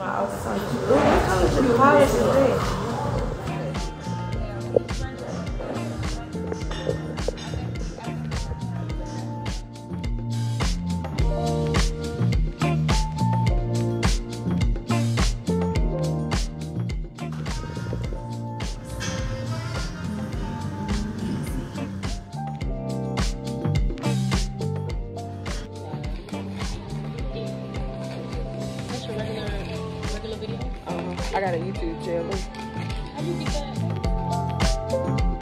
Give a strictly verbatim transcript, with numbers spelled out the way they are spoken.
Outside. Ooh, what color the polish is that? I got a YouTube channel. How you get that?